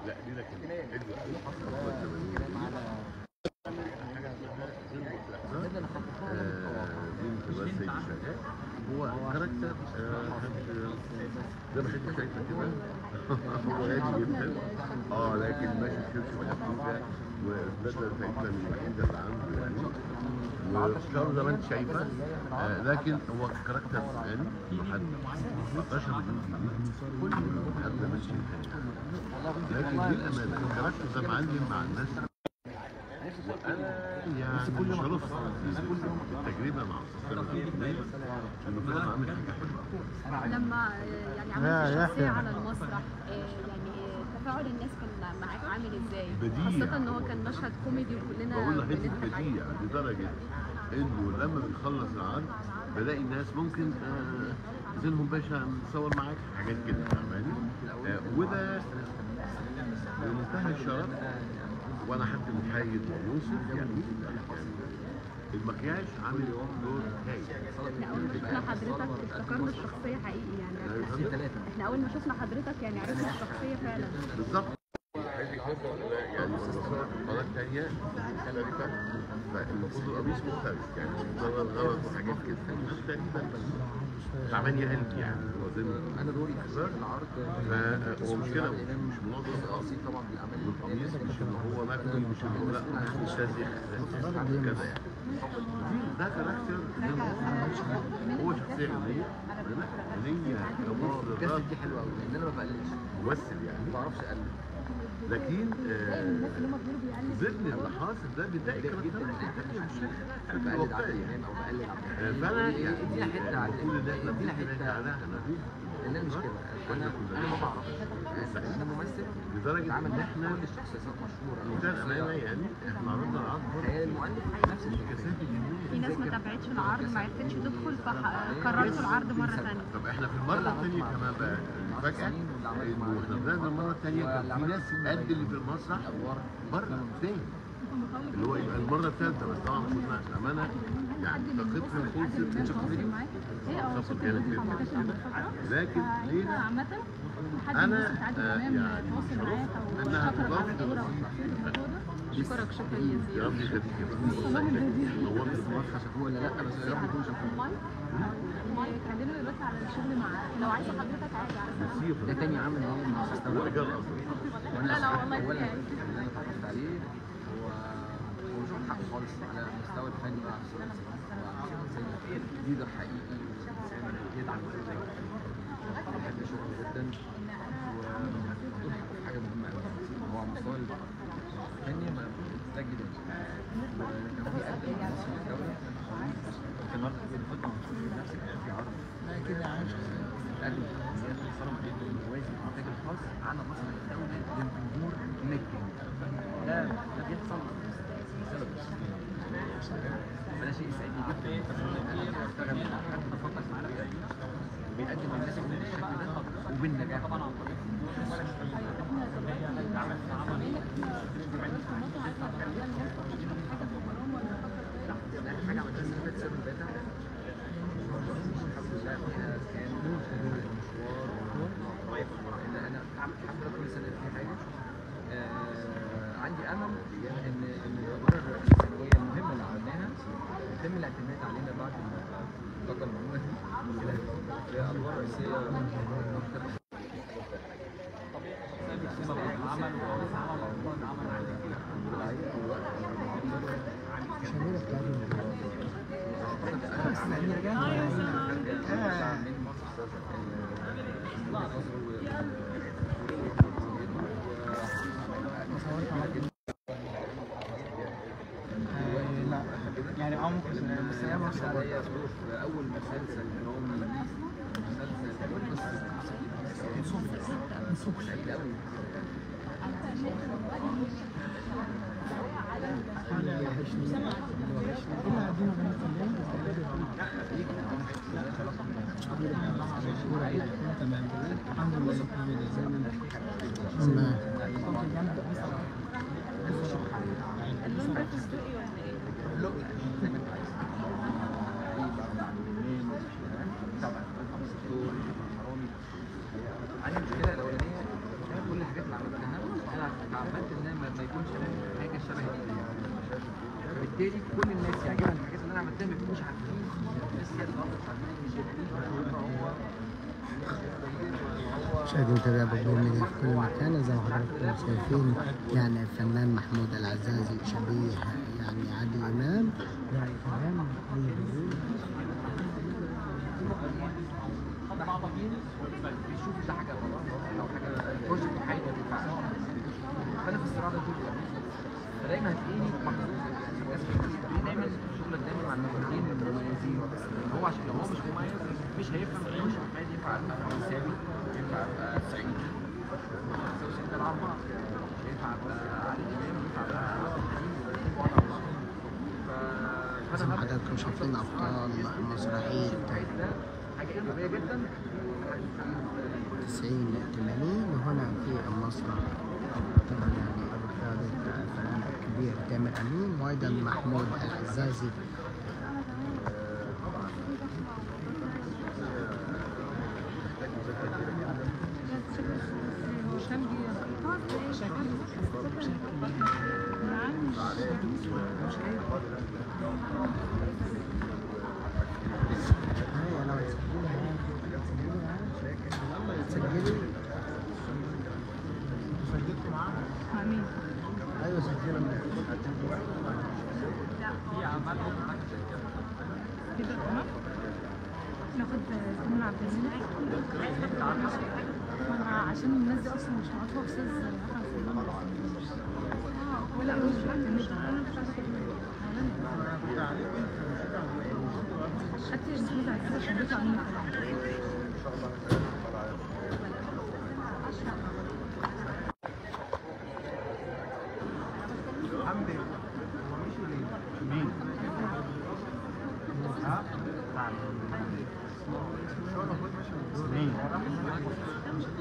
لا دي لكن حلوه قوي حصلت 80 دي بتبقى سيد شغال. هو كاركتر زي ما حضرتك شايفه كده. هو هادي جدا لكن ماشي بشبشب الافريقيا والبدله تقريبا الوحيده اللي عنده يعني وشعره زي ما انت شايفه. لكن هو كاركتر ثاني محدد 16 مليون جنيه محدد ماشي لكن للامانه الكاركتر ده معلم مع الناس. وانا يعني شرفت التجربه مع استاذ انه فعلا عامل حاجه حلوه. لما يعني عملت الشخصيه على المسرح يعني تفاعل الناس كان معاك عامل ازاي؟ خاصه ان هو كان مشهد كوميدي وكلنا بقول لحضرتك بديع لدرجه انه لما بنخلص العرض بلاقي الناس ممكن زينهم باشا نصور معاك حاجات كده فاهماني. وده بمنتهى الشرف وانا حتى متحيز ومنصف يعني المكياج عامل دور هايل. احنا اول ما شفنا حضرتك افتكرنا الشخصيه حقيقي يعني احنا اول ما شفنا حضرتك يعني عرفنا الشخصيه فعلا بالظبط. يعني بصور في قناه ثانيه مختلفه فالمفروض القميص مختلف يعني مصور غلط وحاجات كده مختلفه تعبان يا قلبي يعني هو زي ما انا دوري في العرض فهو مشكله مش منظم تقسيط طبعا بالعمل والقميص مش اللي هو مكوي مش اللي هو لا مستسيخ كذا يعني. ده كاركتر هو شخصيه غنيه الجسد دي حلوه قوي لان انا ما بقلدش ممثل يعني ما بعرفش اقلد لكن ذهن اللي حاصل ده بيضايق جدا بشكل واقعي او بقلد فانا يعني ادينا حته المفروض ان احنا ادينا حته عليها لان انا مش كده انا ما بعرفش انا ممثل لدرجه ان احنا كل الشخصيات مشهوره بمنتهى الامانه يعني احنا عرضنا العرض خيال المؤلف نفس الكثافه في ناس ما تابعتش العرض ما عرفتش تدخل فقررتوا العرض مره ثانيه. طب احنا في المره الثانيه كمان بقى المفاجاه انه احنا بدأنا المره الثانيه كان في ناس قد اللي في المسرح بره تاني اللي هو يبقى المره الثالثه بس طبعا كنا امانه يعني طاقتنا خلصت شفت فيديو معاك؟ لكن ليه؟ انا يعني انها تضاف اشكرك شكرا جزيلا. يا رب يخليك نورت المسرح شافوه ولا لا بس يا رب يكونوا شافوه. كلمنا دلوقتي على الشغل معاك لو عايزه حضرتك عادي على ده تاني عمل هو مع استاذ هو ايجار اصلا. لا والله اولا اللي انا اتعرفت عليه هو مش واخد حقه خالص على المستوى الفني مع ليدر حقيقي وانسان يدعم كل انا بحب شغله جدا ودول حاجه مهمه قوي هو على المستوى الفني ما محتاج جدا وكمان بيقدم مصر للدوله في النهارده بتفضل نفسك في عرض كده عايش بتقدم شخصيات محترمه جدا موازي الانتاج الخاص على مصر الدوله للجمهور مجاني ده بيحصل بسبب فده شيء يسعدني جدا انا بشتغل مع حد بفكر في الطريقه دي وبيقدم للناس بالشكل ده وبالنجاح حاجه عملتها السنه اللي فاتت الباتا الحمد لله فيها كان مشوار ان انا الحمد لله كل سنه في حاجه عندي امل ان الادوار الرئيسيه المهمه اللي عملناها يتم الاعتماد علينا بعد الطاقه المهمه هي ادوار رئيسيه اكتر. يعني ممكن بس هي مش هي ظروف اول مسلسل درامي مسلسل سعيد قوي تمام الحمد عندي المشكله الاولانيه كل الحاجات اللي عملتها انا يكونش حاجه شبه دي. فبالتالي كل الناس يعجبها الحاجات اللي انا عملتها ما يكونوش عارفين الناس هي اللي غلطت عارفين مش هو مشاهدين تابعوا بقدوم ميديا في كل مكان. زي ما حضراتكم شايفين يعني الفنان محمود العزازي شبيه يعني عادل إمام، يعني كمان بيشوف ده حاجه غلط او حاجه بروجكت حاجه ما تنفعش. فانا في الصراع ده طول الوقت، فدايما هتلاقيني محظوظ دايما شغلك دايما مع المخرجين المميزين. هو عشان لو هو مش مميز مش هيفهم مش محتاج ينفع ابقى مساوي، ينفع ابقى سعيد، مساوي ده الاربعه، مش هينفع ابقى عادل امام، ينفع ابقى زي ما حضراتكم شايفين أبطال مسرحية حاجه ايجابيه جدا 90-80 هنا في المسرح. طبعا يعني بقيادة الفنان الكبير تامر أمين وأيضا محمود العزازي. ايوه سجلوا كده تمام. ناخد سليمان عبد المنعم عشان الناس دي اصلا مش معروفه استاذ احمد سليمان ولا مش حتى محمود عزيز عشان بيطلع منه مين؟